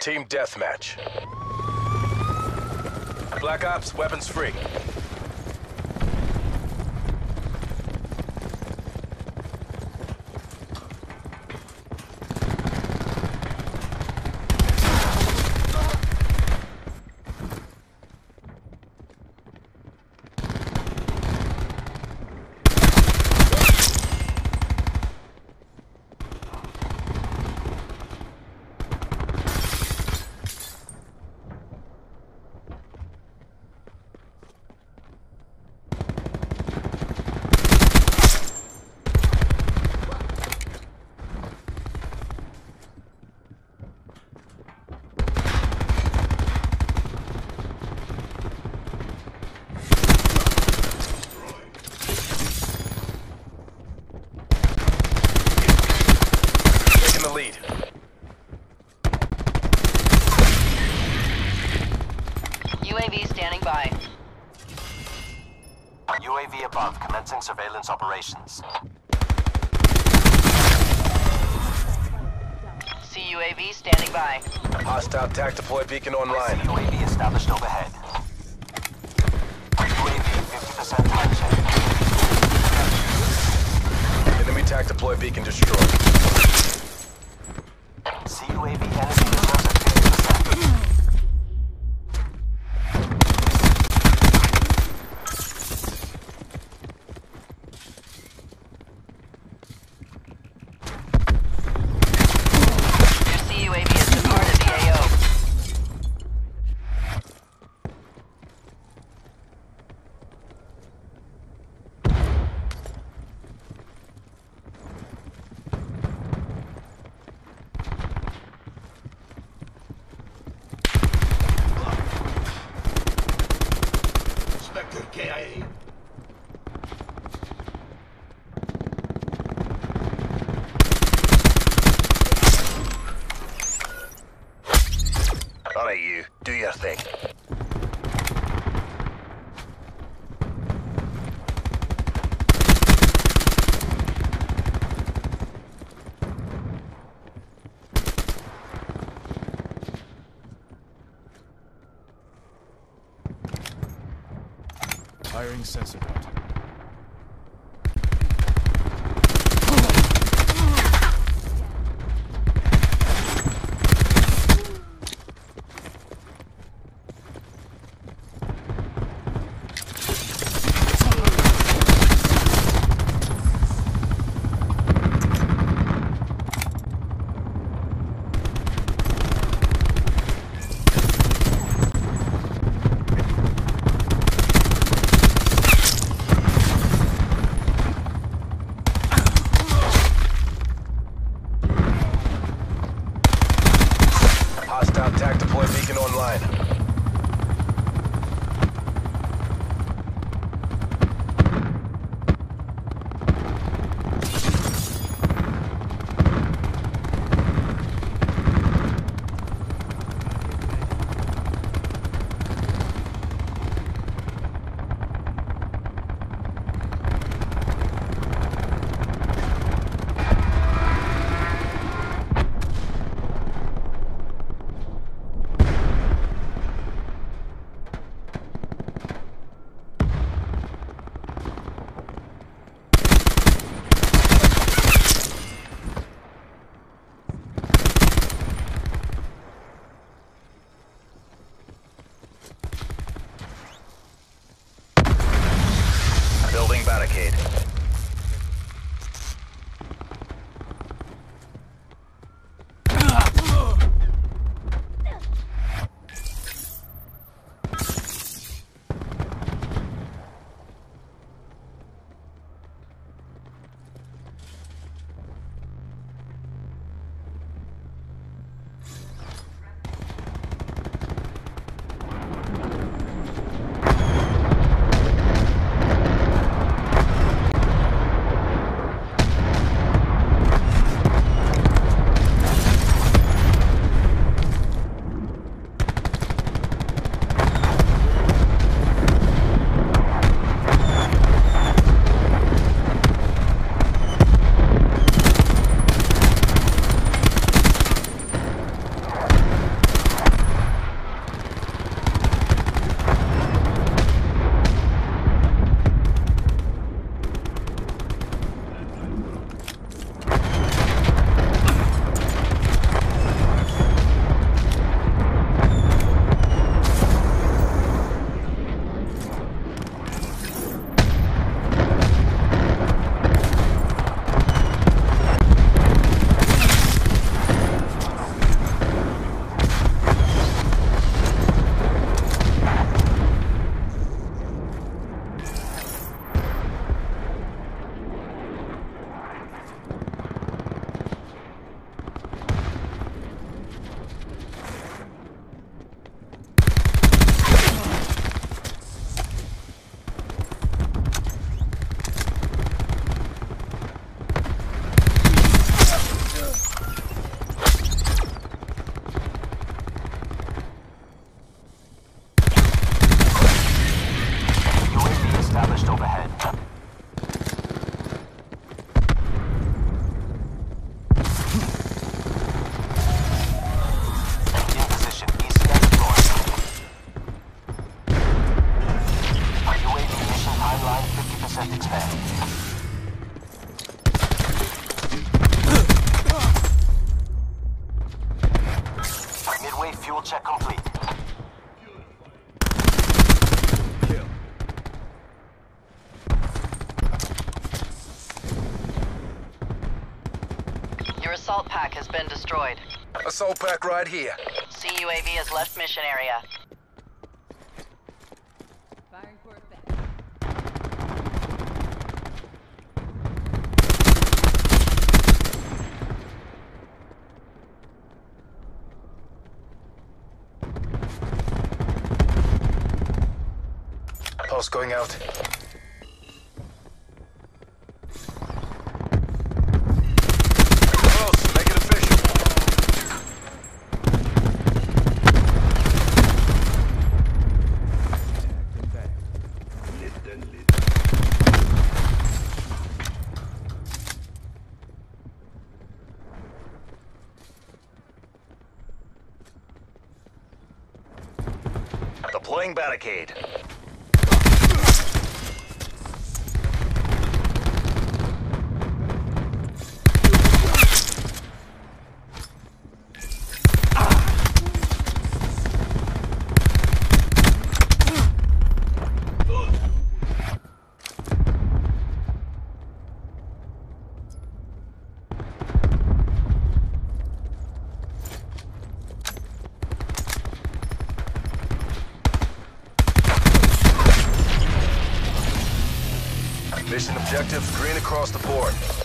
Team deathmatch. Black Ops, weapons free. Lead. UAV standing by. UAV above, commencing surveillance operations. CUAV standing by. Hostile TAC deploy beacon online. UAV established overhead. UAV 50% time check. Enemy TAC deploy beacon destroyed. CUAV enemy reserves at 50%. Your CUAV has departed the AO. KIA. Alright, you. Do your thing. Firing sensor dot. Hostile TAC deploy beacon online. pack has been destroyed. Assault pack right here. CUAV has left mission area. Firing for effect. Pulse going out. Close, make it official. Deploying barricade. Mission objective, green across the board.